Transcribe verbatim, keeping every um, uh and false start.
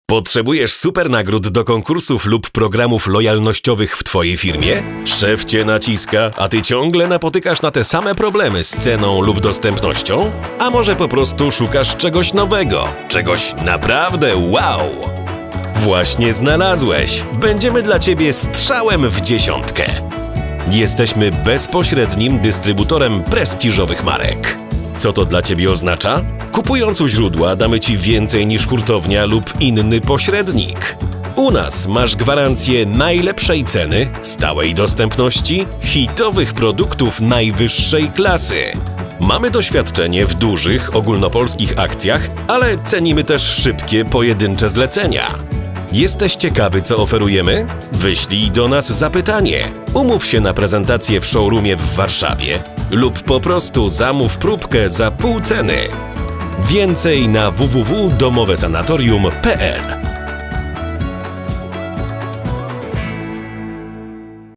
Potrzebujesz super nagród do konkursów lub programów lojalnościowych w Twojej firmie? Szef Cię naciska, a Ty ciągle napotykasz na te same problemy z ceną lub dostępnością? A może po prostu szukasz czegoś nowego? Czegoś naprawdę wow! Właśnie znalazłeś! Będziemy dla Ciebie strzałem w dziesiątkę! Jesteśmy bezpośrednim dystrybutorem prestiżowych marek. Co to dla Ciebie oznacza? Kupując u źródła damy Ci więcej niż hurtownia lub inny pośrednik. U nas masz gwarancję najlepszej ceny, stałej dostępności, hitowych produktów najwyższej klasy. Mamy doświadczenie w dużych, ogólnopolskich akcjach, ale cenimy też szybkie, pojedyncze zlecenia. Jesteś ciekawy, co oferujemy? Wyślij do nas zapytanie. Umów się na prezentację w showroomie w Warszawie lub po prostu zamów próbkę za pół ceny. Więcej na w w w kropka domowe sanatorium kropka p l.